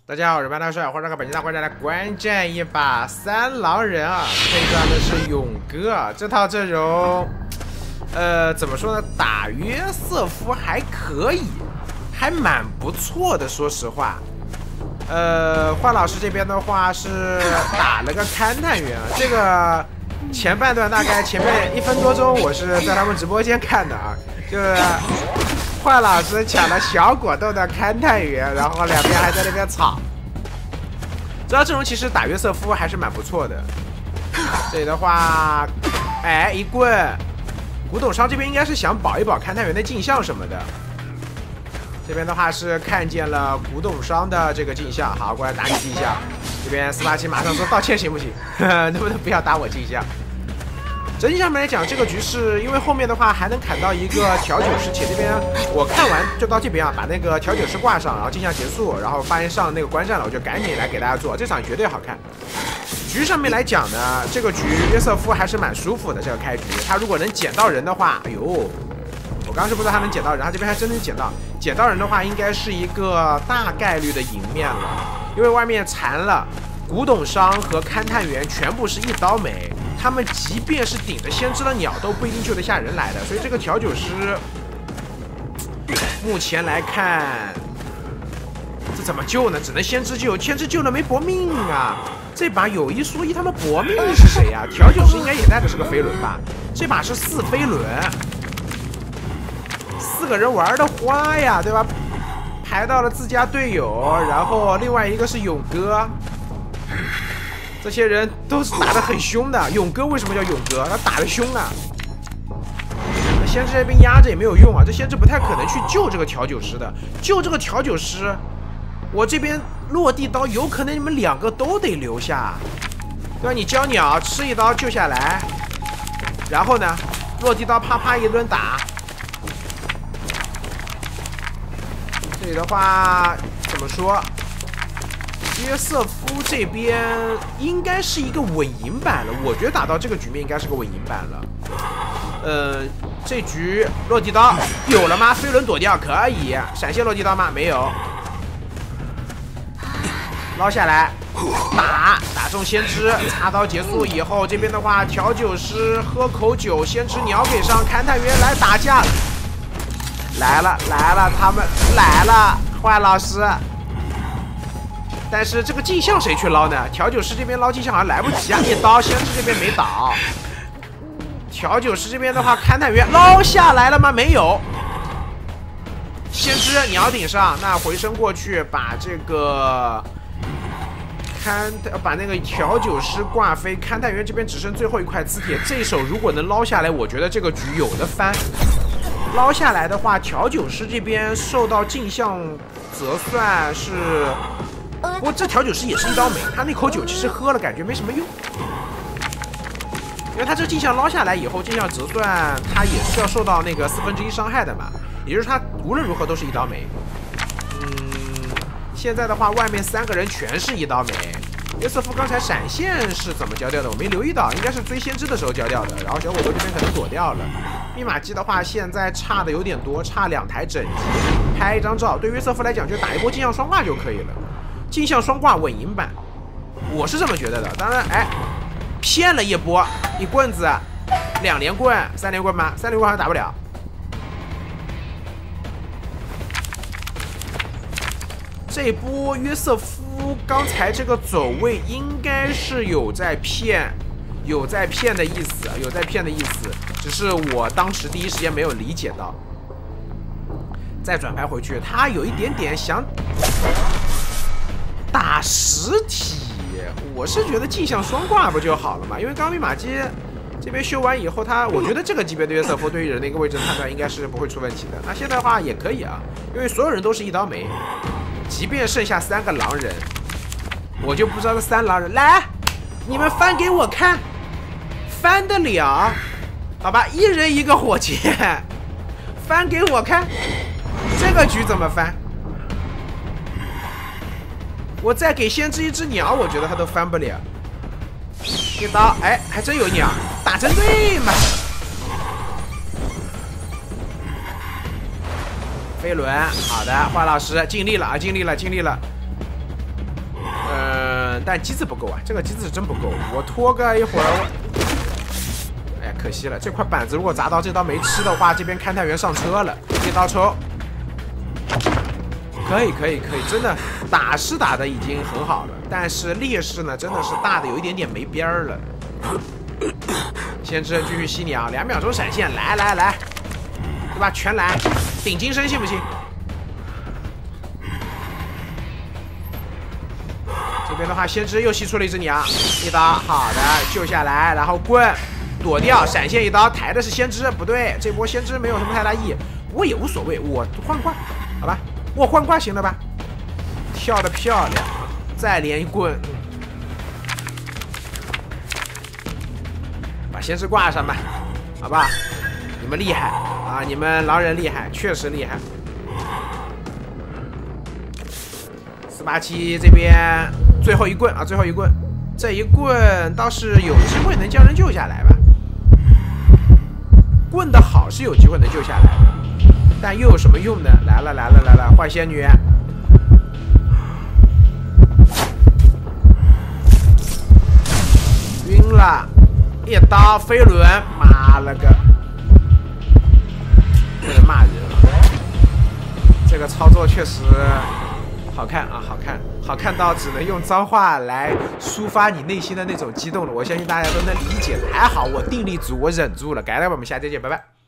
大家好，我是班大帅，欢迎来到本期大会战来观战一把三狼人啊，配上的是勇哥这套阵容，怎么说呢？打约瑟夫还可以，还蛮不错的，说实话。幻老师这边的话是打了个勘探员，这个前半段大概前面1分多钟，我是在他们直播间看的啊，就是幻老师抢了小果冻的勘探员，然后两边还在那边吵。这套阵容其实打约瑟夫还是蛮不错的。这里的话，哎，一棍，古董商这边应该是想保一保勘探员的镜像什么的。这边的话是看见了古董商的这个镜像，好，过来打你镜像。这边487马上说道歉行不行？能不能不要打我镜像？整体上面来讲，这个局势因为后面的话还能砍到一个调酒师，且这边我看完就到这边啊，把那个调酒师挂上，然后镜像结束，然后发现上那个观战了，我就赶紧来给大家做，这场绝对好看。局上面来讲呢，这个局约瑟夫还是蛮舒服的，这个开局他如果能捡到人的话，哎呦，我刚是不知道他能捡到人，他这边还真能捡到。捡到人的话，应该是一个大概率的赢面了，因为外面残了古董商和勘探员全部是一刀没。他们即便是顶着先知的鸟都不一定救得下人来的，所以这个调酒师目前来看，这怎么救呢？只能先知救，先知救了没搏命啊！这把有一说一，他们搏命是谁呀？调酒师应该也带的是个飞轮吧？这把是4飞轮，4个人玩的花呀，对吧？排到了自家队友，然后另外一个是勇哥。这些人都是打得很凶的，勇哥为什么叫勇哥？他打得凶啊！先知这边压着也没有用啊，这先知不太可能去救这个调酒师的。救这个调酒师，我这边落地刀有可能你们2个都得留下，对吧？你教鸟吃一刀救下来，然后呢，落地刀啪啪一顿打。这里的话怎么说？约瑟夫这边应该是一个稳赢版了，我觉得打到这个局面应该是个稳赢版了。这局落地刀有了吗？飞轮躲掉可以，闪现落地刀吗？没有。捞下来，打中先知，插刀结束以后，这边的话调酒师喝口酒，先知鸟给上，勘探员来打架，来了，他们来了，坏老师。但是这个镜像谁去捞呢？调酒师这边捞镜像好像来不及啊，一刀先知这边没倒。调酒师这边的话，勘探员捞下来了吗？没有。先知鸟顶上，那回身过去把这个把那个调酒师挂飞，勘探员这边只剩最后一块磁铁，这一手如果能捞下来，我觉得这个局有的翻。捞下来的话，调酒师这边受到镜像折算是。不过这调酒师也是一刀没，他那口酒其实喝了感觉没什么用，因为他这镜像捞下来以后，镜像折算他也是要受到那个1/4伤害的嘛，也就是他无论如何都是一刀没。现在的话外面3个人全是一刀没。约瑟夫刚才闪现是怎么交掉的？我没留意到，应该是追先知的时候交掉的，然后小火锅这边可能躲掉了。密码机的话现在差的有点多，差2台整机，拍一张照对约瑟夫来讲就打一波镜像双挂就可以了。镜像双挂稳赢版，我是这么觉得的。当然，哎，骗了一波，一棍子，2连棍，3连棍吗？3连棍好像打不了。这一波约瑟夫刚才这个走位应该是有在骗的意思，只是我当时第一时间没有理解到。再转拍回去，他有一点点想打实体，我是觉得镜像双挂不就好了嘛？因为刚密码机这边修完以后，我觉得这个级别的约瑟夫对于人的一个位置判断应该是不会出问题的。那现在的话也可以啊，因为所有人都是一刀没，即便剩下3个狼人，我就不知道这3狼人来，你们翻给我看，翻得了？好吧，一人一个火箭，翻给我看，这个局怎么翻？我再给先知一只鸟，我觉得他都翻不了。一刀，哎，还真有鸟，打针对嘛。飞轮，好的，花老师尽力了啊，尽力了。 但机子不够啊，这个机子是真不够。我拖个一会儿，哎，可惜了，这块板子如果砸到这刀没吃的话，这边勘探员上车了，一刀抽。可以，真的打是打的已经很好了，但是劣势呢，真的是大的有一点点没边儿了。先知继续吸你啊，2秒钟闪现，来，对吧？全来，顶金身信不信？这边的话，先知又吸出了一只鸟，一刀，好的，救下来，然后棍躲掉，闪现一刀，抬的是先知，不对，这波先知没有什么太大意义，不过也无所谓，我换挂，好吧。我换挂行了吧？跳得漂亮，再连一棍，把先知挂上吧，好吧？你们厉害啊！你们狼人厉害，确实厉害。487这边最后一棍啊，最后一棍，这一棍倒是有机会能将人救下来吧？棍的好是有机会能救下来的。但又有什么用呢？来了，坏仙女，晕了，一刀飞轮，妈了个，不能骂人了。这个操作确实好看啊，好看到只能用脏话来抒发你内心的那种激动了。我相信大家都能理解的。还好我定力足，我忍住了。改了，我们下期见，拜拜。